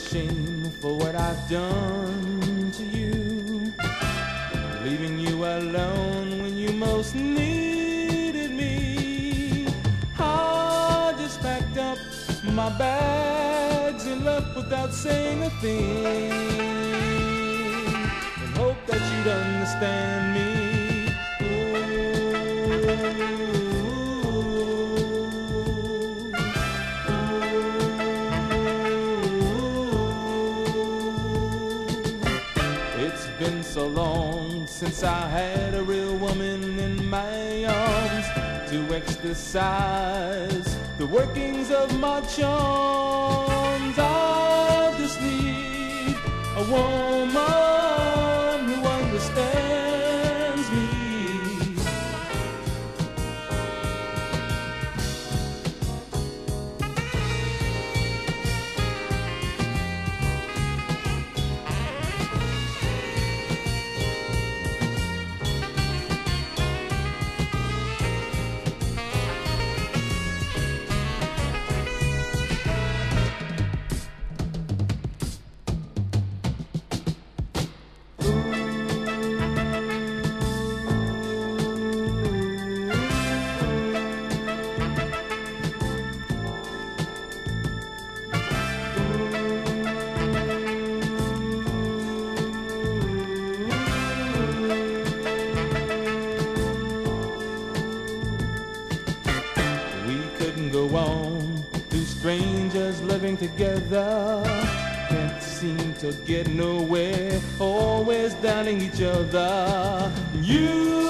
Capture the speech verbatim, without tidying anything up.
shame for what I've done to you, leaving you alone when you most needed me. I just packed up my bags and left without saying a thing, and hope that you'd understand me. It's been so long since I had a real woman in my arms to exercise the workings of my charms. I just need a woman who understands me. Go on, two strangers living together, can't seem to get nowhere, always doubting each other. You